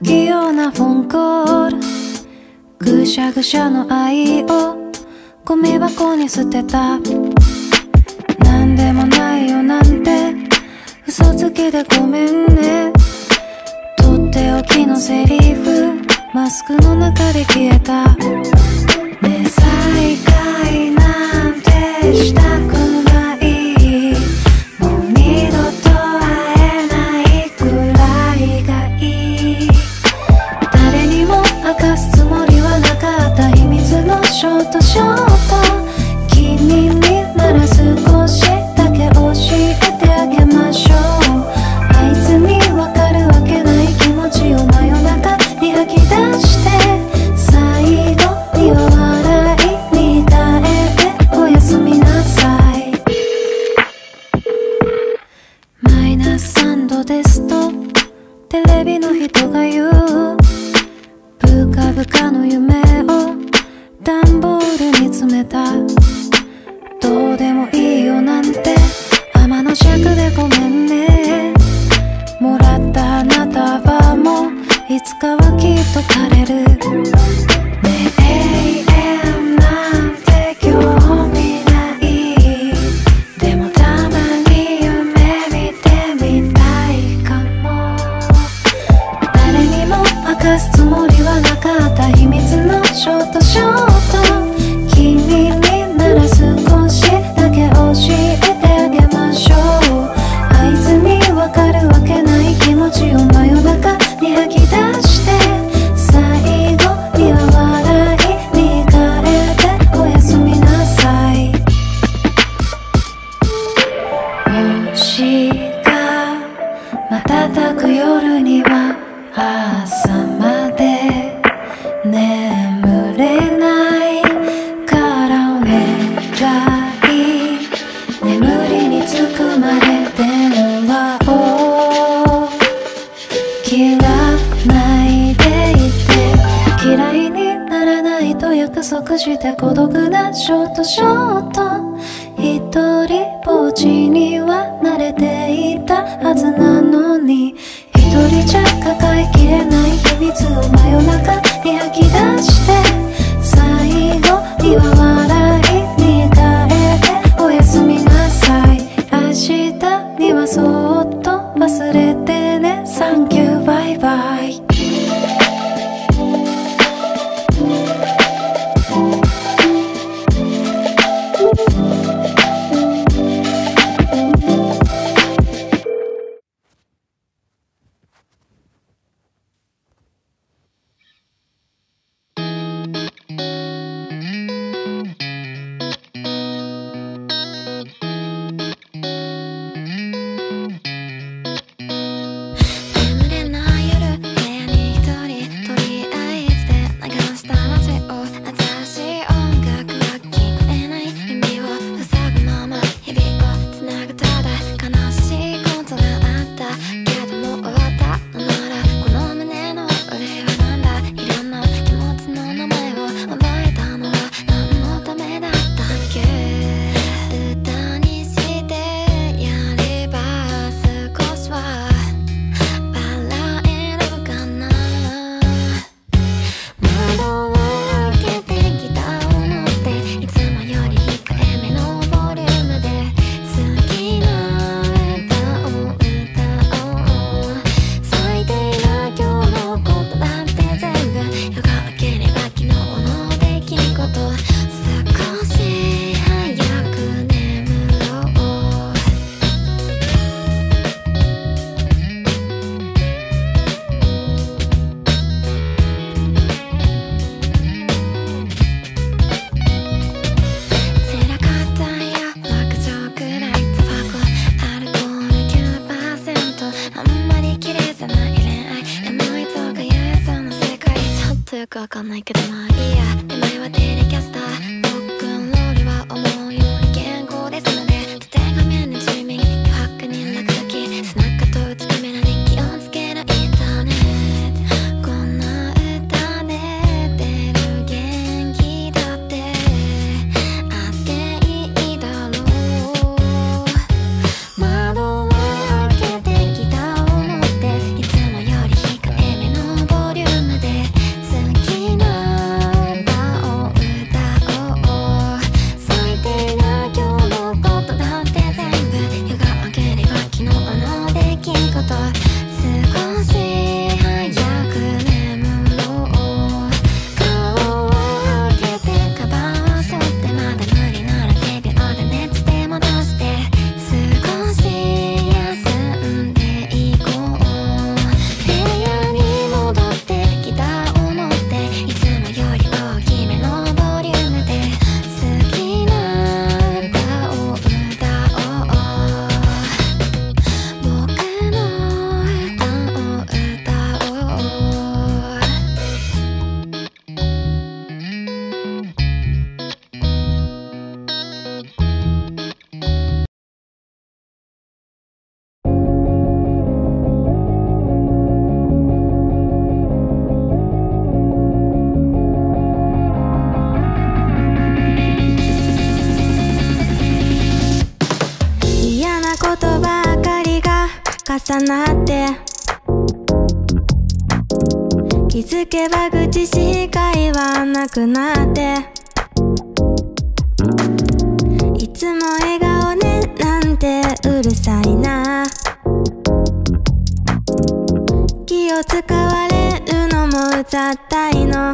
器用なフォンコール、ぐしゃぐしゃの愛をゴミ箱に捨てた。なんでもないよなんて嘘つきでごめんね。とっておきのセリフマスクの中で消えた。ね、再会なんてしたくない、もう二度と会えないくらいがいい。誰にも明かすつもりはなかった秘密のショートショート、君になら少しだけ教えてあげましょう。あいつにわかるわけない気持ちを真夜中に吐き出して、最後には笑いに変えておやすみなさい。マイナス3度ですとテレビの人が言う。ブカブカの夢を段ボールに詰めた。どうでもいいよなんて天の尺でごめんね。もらった花束もいつかはきっと枯れる。ねえ、永遠なんて興味ない。でもたまに夢見てみたいかも。誰にも明かすつもりはなかった秘密のショートショート、君になら少しだけ教えてあげましょう。あいつにわかるわけない気持ちを真夜中に吐き出して、最後には笑いに変えておやすみなさい。星が瞬く夜には朝まで眠れないからお願い、眠りにつくまで電話を切らないでいて、嫌いにならないと約束して孤独なショートショート、一人ぼっちには慣れていたはずなのに、一人じゃ抱えきれない秘密を真夜中に吐き出して、最後には笑いに変えておやすみなさい。明日にはそっと忘れてね、サンキューバイバイ。よくわかんないけどまあいいや。名前はテレキャスター、ロックンロールは思うように健康ですので、縦画面の住民余白に落書き、スナックと打つカメラに気をつけるインターネット、こんな歌で出る元気だってあっていいだろう。窓を開けてギターを持っていつもより控えめのボ重なって気づけば口しか言わなくなっていつも笑顔ねなんてうるさいな気を使われるのもうざったいの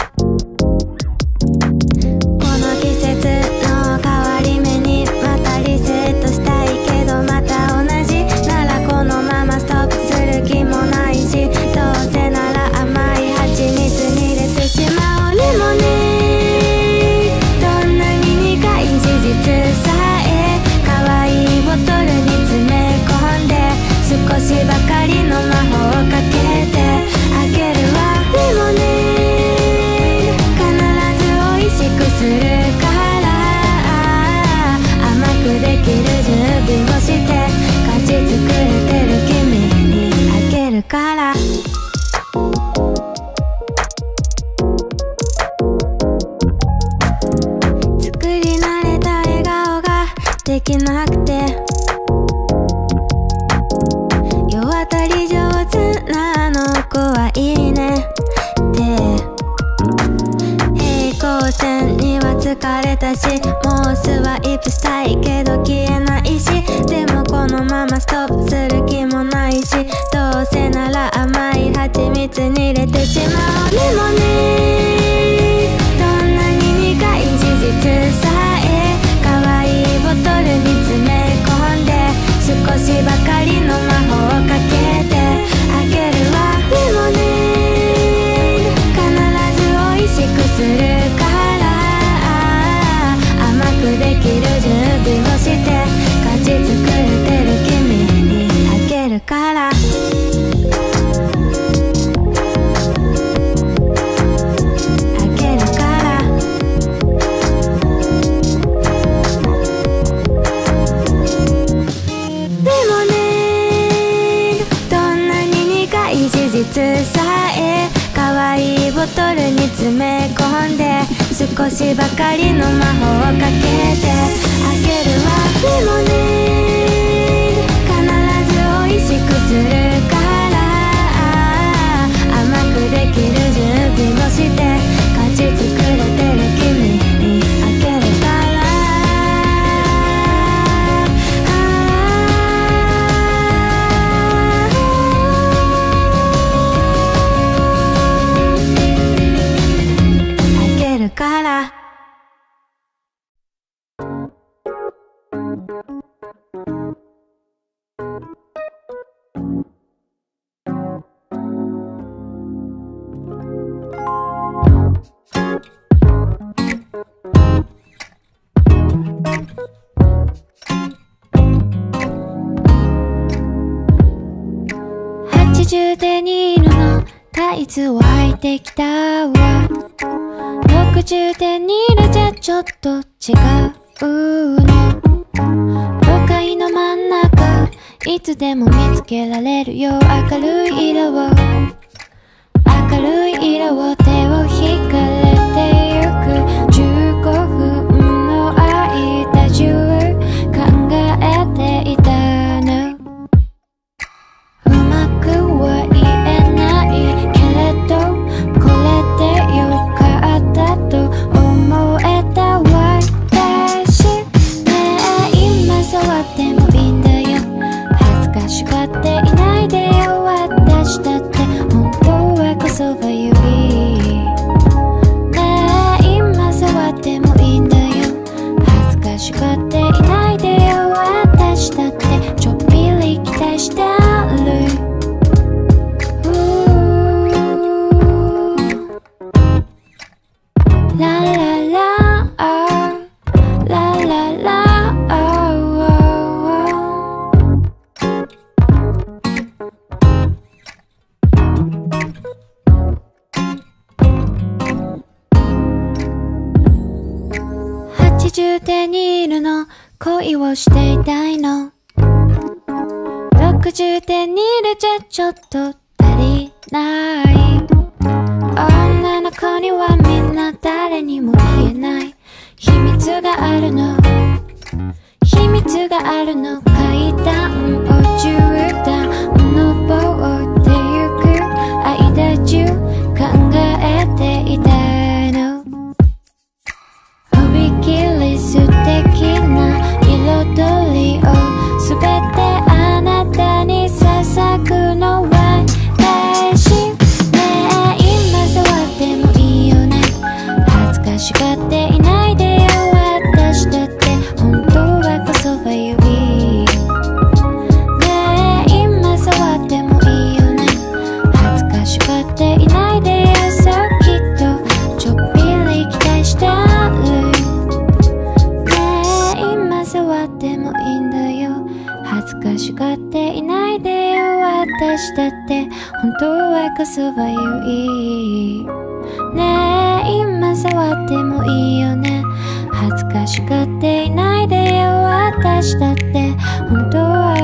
この季節の変わり目にまたリセットしたいけどまた同じならこのままストップする気もないしどうせなら甘い蜂蜜に入れてしまおうレモネーどんなに苦い事実さえ可愛いボトルに詰め込んで少しばかりの魔法をかけてあげるわレモネー必ず美味しくするから甘くできる準備をして菓子作れてる君にあげるから作り慣れた笑顔ができなくて世渡り上手なあの子はいいねって平行線には疲れたしもうスワイプしたいけど消えないしでもこのままストップする気もないしどうせなら甘い蜂蜜に入れてしまおうレモネーどんなに苦い事実さえ可愛いボトルに詰め込んで少しばかりの魔法をかけてあげるわレモネー必ず美味しくするから甘くできる準備をして菓子作れてる君にあげるからあげるからレモネーどんなに苦い事実さえ可愛いボトルに詰め込んで少しばかりの魔法をかけてあげるわレモネー必ず美味しくするから甘くできる準備をして菓子作れてる君にあげるからあげるから 80デニールのタイツを履いてきたわ60デニールじゃちょっと違うの都会の真ん中いつでも見つけられるよ明るい色を手を引かれてゆく15分の間中考えていたのうまくは言えないけれどこれでよかったと思えた私ねえ今触ってもいいんだよ恥ずかしがっていないでよ私だって本当はこそがゆいねえ今触ってもいいんだよ恥ずかしがっていないでよ私だってちょっぴり期待してるララララララ80デニールの恋をしていたいの60デニールじゃちょっと足りない女の子にはみんな誰にも言えない秘密があるの秘密があるの階段を10段私だって本当はこそは優いねえ今触ってもいいよね恥ずかしがっていないでよ私だって本当は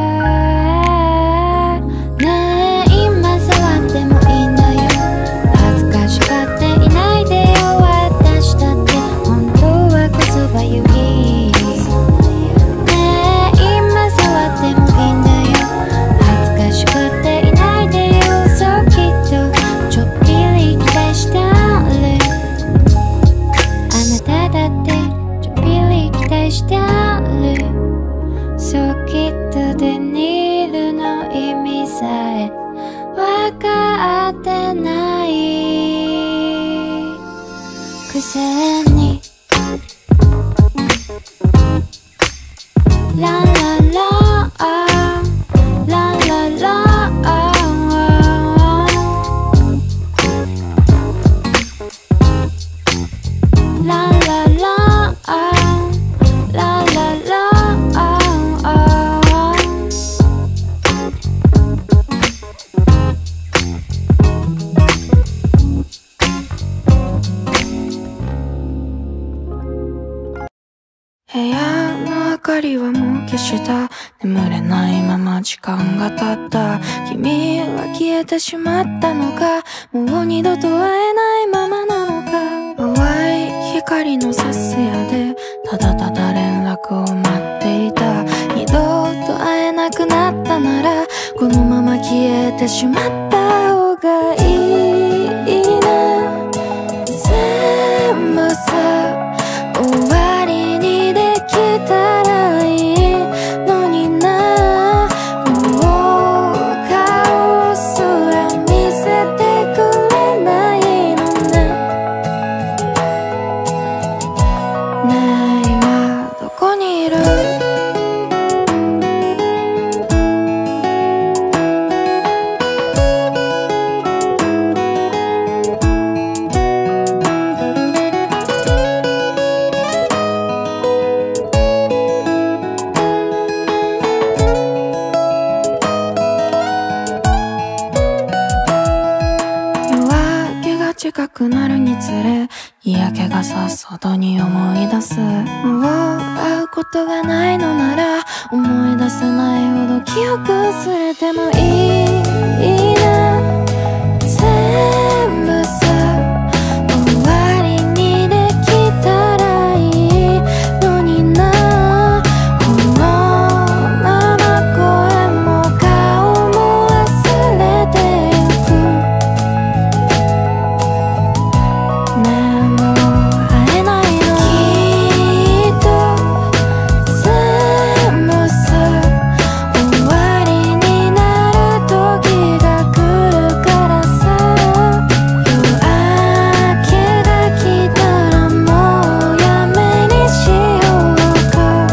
ねえ今触ってもいいんだよ恥ずかしがっていないでよ私だって本当はこそは優いねえ今触ってもいいんだよ恥ずかしがっていないでよそうきっとちょっぴり期待したるあなただってちょっぴり期待したるそうきっとデニールの意味さえ分かってないくせにララララララ部屋の明かりはもう消した眠れないまま時間が経った君は消えてしまったのかもう二度と会えないままなのか淡い光のさすやでただただ連絡を待っていた二度と会えなくなったならこのまま消えてしまった方がいいな全部さ終わりにできたらいいのになもう顔すら見せてくれないのねねえ今どこにいる近くなるにつれ嫌気がさすほどに思い出すもう会うことがないのなら思い出せないほど記憶すれてもいいな全部さ終わりにできたらいいのになこのまま声も顔も忘れてゆくねえもう会えないのきっと全部さ終わりになる時が来るからさ夜明けが来たらもうやめにしようか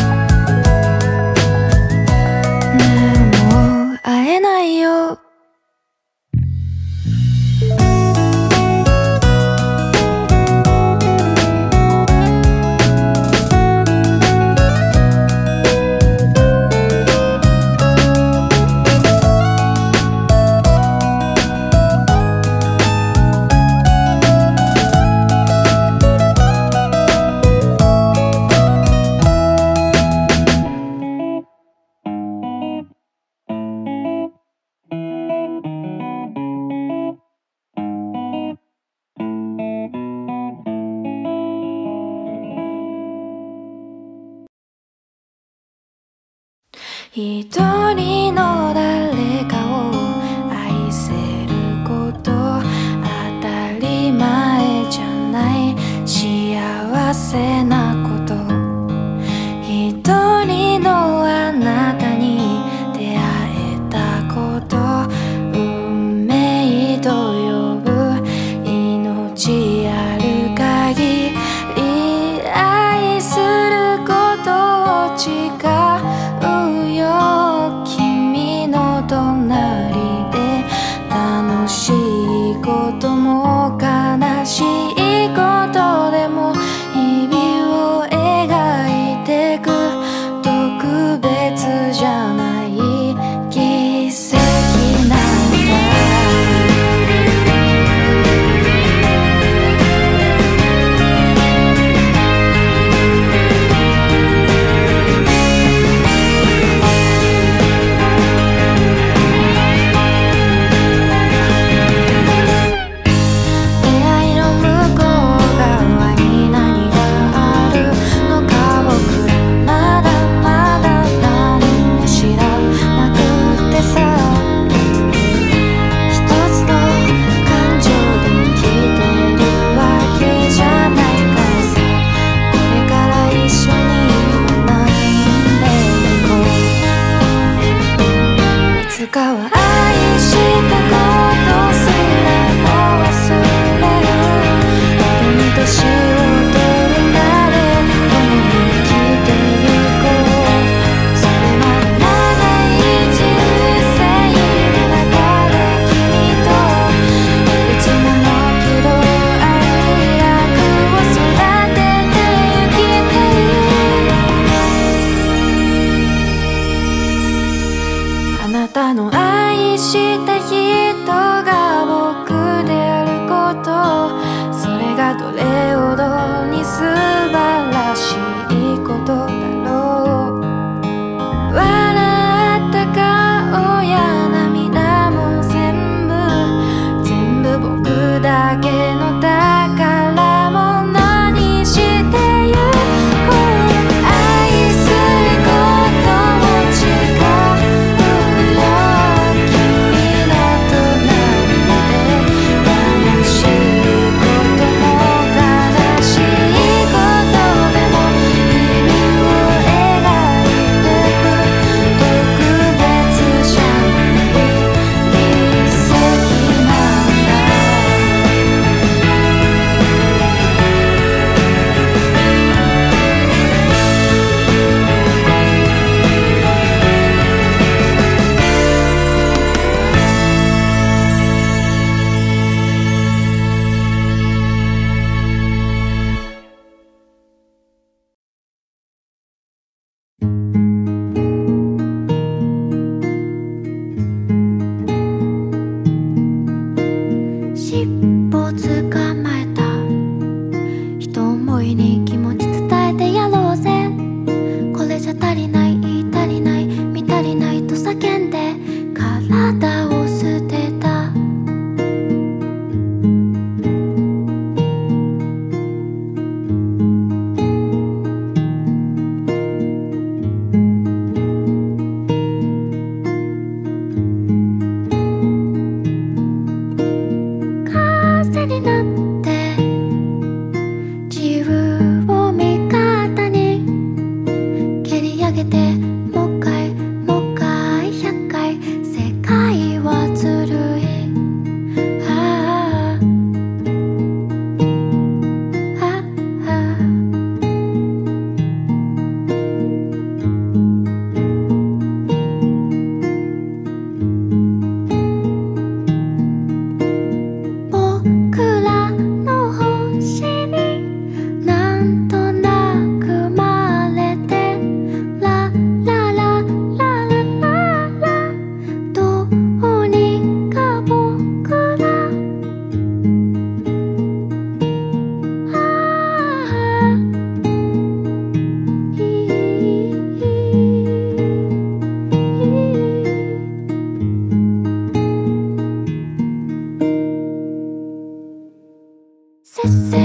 ねえもう会えないよ一人の誰かを愛せること当たり前じゃない幸せなこと一人のあなたに出会えたこと運命と呼ぶ命ある限り愛することを誓うよ君尻尾捕まえた。一思いに気持ち伝えてやろうぜ。これじゃ足りない足りない見足りないと叫んで体を捨てた。風になって自由を味方に蹴り上げてもう一回もう一回100回世界はずるい。ああああ僕らの星になんとなく生まれてラララララララどうにか僕らああいいせっせ